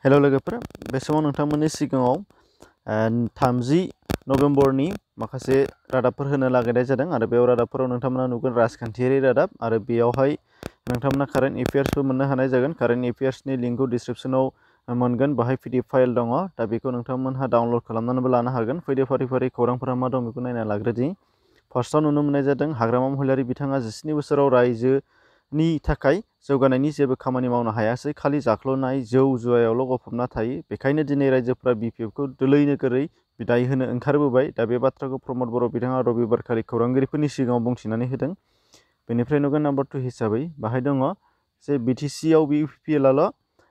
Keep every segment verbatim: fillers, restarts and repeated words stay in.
Hello लोगोफोर बे समाव नोंथांमोननि सिगाङाव थामजि नभेम्बरनि माखासे रादाबफोर होनो लागायनाय जादों आरो बे रादाबफोराव नोंथांमोना नुगोन राजखान्थियारि रादाब आरो बेयावहाय नोंथांमोना कारेन्ट एफेयार्सबो मोननो हानाय जागोन। कारेन्ट एफेयार्सनि लिंकखौ डिसक्रिप्शनाव मोनगोन, बाहाय पिडिएफ फाइल दङ, दा बेखौ नोंथांमोनहा डाउनलड खालामनानैबो लानो हागोन। फैदो फारि फारि खौरांफोरा मा दं बेखौ नायना लाग्रोदि। फार्स्टआव नुनो मोननाय जादों हाग्रामा महिलारि बिथाङा जिस्नि बोसोराव रायजोनि थाखाय जौगानायनि जेबो खामानि मावनो हायासै, खालि जाख्ल'नाय जौ जुवायावल' गफबना थायो। बेखायनो दिनै रायजोफोरा बिपिएफखौ दोलै नोगोरै बिदाय होनो ओंखारबोबाय। दा बे बाथ्राखौ प्रमद बर' बिथाङा रबिबारखालि खौरांगिरिफोरनि सिगाङाव बुंथिनानै होदों। बेनिफ्राय नुगोन नाम्बार टु हिसाबै बाहाय दङ जे बिटिसिआव बिपिएलआल'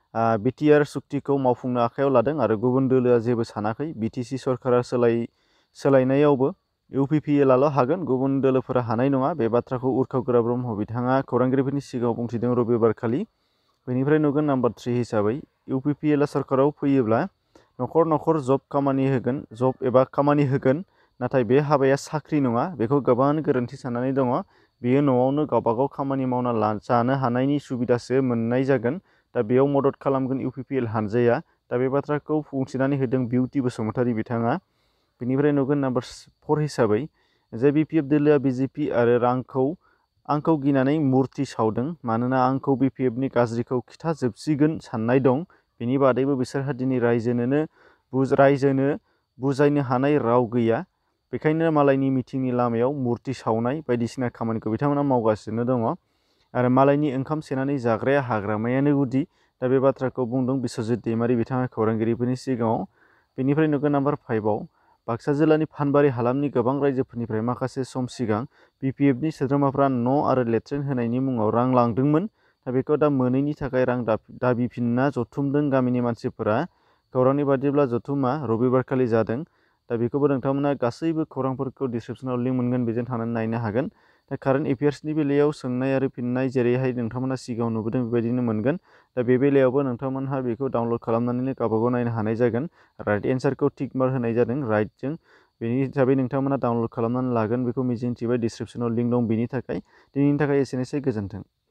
बिटिआर सुक्तिखौ मावफुंनो आखायाव लादों आरो गुबुन दोलोआ जेबो सानाखै। बिटिसि सरकारा सोलाय सोलायनायावबो इउपिपिएलआल' हागोन, गुबुन दोलोफोरा हानाय नङा। बे बाथ्राखौ उर्खाव गोरा ब्रह्म बिथाङा खौरांगिरिफोरनि सिगाङाव बुंथिदों रबिबारखालि। बेनिफ्राय नुगोन नाम्बार थ्रि हिसाबै इउपिपिएलआ सरकाराव फैयोब्ला न'खर न'खर जब खामानि होगोन जब एबा खामानि होगोन, नाथाय बे हाबाया साख्रि नङा, बेखौ गोबां गोरोन्थि साननानै दङ। बेयो न'आवनो गावबागाव खामानि मावना जानो हानायनि सुबिदासो मोननाय जागोन। दा बेयाव मदद खालामगोन इउपिपिएल हानजाया। दा बे बाथ्राखौ बुंथिनानै होदों बिउटि बसुमतारी बिथाङा। बेनिफ्राय नुगोन नाम्बार फर हिसाबै जे बिपिएफ दोलोआ बिजेपि आरो रांखौ आंखौ गिनानै मुर्ति सावदों, मानोना आंखौ बिपिएफनि गाज्रिखौ खिथाजोबसिगोन साननाय दं। बेनि बादैबो बिसोरहा दिनै रायजोनोनो रायजोनो बुजायनो हानाय राव गैया। बेखायनो मालायनि मिथिंनि लामायाव मुर्ति सावनाय बायदिसिना खामानिखौ बिथांमोना मावगासिनो दङ आरो मालायनि ओंखाम सेनानै जाग्राया हाग्रामायानो गुदि। दा बे बाथ्राखौ बुंदों बिश्वजित दैमारि बिथाङा खौरांगिरिफोरनि सिगाङाव। बेनिफ्राय नुगोन नाम्बार फाइभआव बाक्सा जिल्लानि फानबारि हालामनि गोबां रायजोफोरनिफ्राय माखासे सम सिगां बिपिएफनि सोद्रोमाफ्रा न' आरो लेट्रिन होनायनि मुङाव रां लांदोंमोन। दा बेखौ दा मोनैनि थाखाय रां दाबिफिनना जथुमदों गामिनि मानसिफोरा। खौरांनि बादिब्ला जथुमा रबिबारखालि जादों। दा बेखौबो नोंथांमोना गासैबो खौरांफोरखौ डिसक्रिप्शनाव लिंक मोनगोन, बेजों थांनानै नायनो हागोन। दा कारेन्ट एफेयार्सनि बेलायाव सोंनाय आरो फिननाय जेरैहाय नोंथांमोना सिगाङाव नुबोदों बेबायदिनो मोनगोन। दा बे बेलायावबो नोंथांमोनहा बेखौ डाउनलड खालामनानैनो गावबागाव नायनो हानाय जागोन। राइट एन्सारखौ टिक मार्क होनाय जादों राइटजों, बेनि हिसाबै नोंथांमोना डाउनलड खालामनानै लागोन बेखौ मिजिंथिबाय। डिसक्रिप्शनाव लिंक दं बेनि थाखाय। दिनैनि थाखाय एसेनोसै, गोजोन्थों।